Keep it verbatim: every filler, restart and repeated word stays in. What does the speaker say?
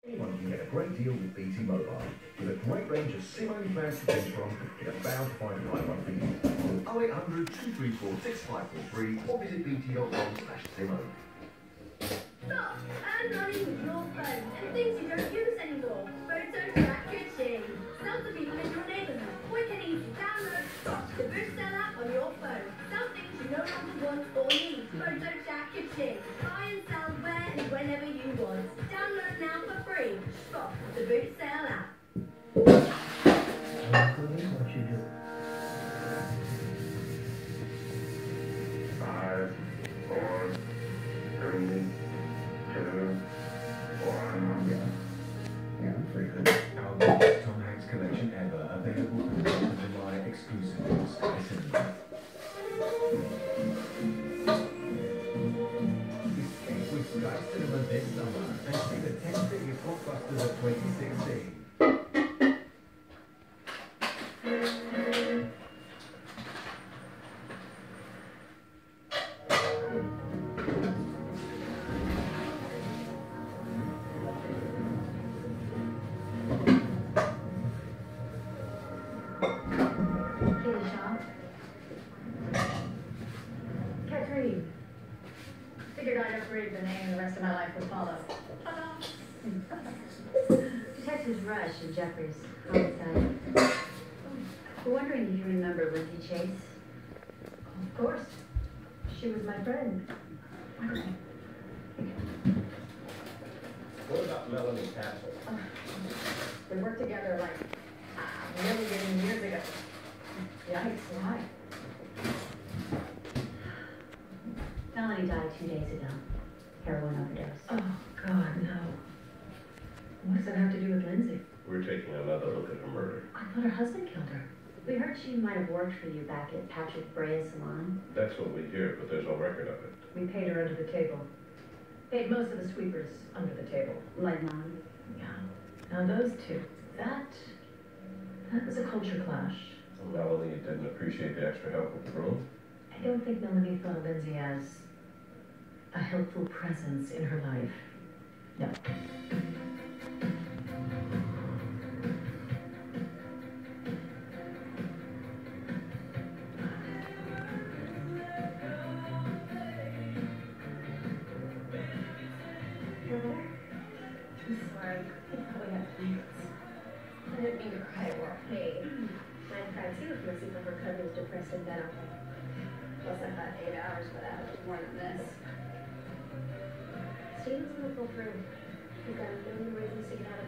Anyone can get a great deal with B T Mobile. With a great range of SIM-only plans to choose from, you're bound to find the right one for you. Call oh eight hundred, two three four, six five four three or visit bt.com slash SIM-only. Stop! Earn money with your phone and things you don't use anymore. Photo Track Kitchen. Some the people in your neighbourhood. Quick and easy. Download Stop the Bootsell app on your phone. Some things you no longer want or need. Photo Track Kitchen. Buy and sell where and whenever you want. Download now for free. Stop the Bootsell app. What you do? Five, four, three, two, one. Yeah. Yeah, I'm pretty good. Our latest Tom Hanks collection ever, available from July exclusively on Sky Cinema. Escape with Sky Cinema this summer and see the ten biggest blockbusters of twenty sixteen. Catherine. Figured I'd upgrade the name and the rest of my life would follow. Detectives Rush and Jeffries, homicide. We're wondering if you remember Lindsay Chase. Of course. She was my friend. Okay. What about Melanie Castle? Uh, we worked together like a million years ago. Yikes, why? Melanie died two days ago. Heroin overdose. Oh, God, no. What does that have to do with Lindsay? We're taking another look at her murder. I thought her husband killed her. We heard she might have worked for you back at Patrick Brea's salon. That's what we hear, but there's no record of it. We paid her under the table. Paid most of the sweepers under the table. Like mine. Yeah. Now those two, that, that was a culture clash. Melanie didn't appreciate the extra help with the room. I don't think Melanie thought of Lindsay as a helpful presence in her life. No. Sorry. We have plans. I didn't mean to cry or paid. Mine cried too if Lucy for her cousin was depressed in bed all day. Plus I thought eight hours, but I have more than this. Steven's gonna pull through. He's got a million reasons to get out of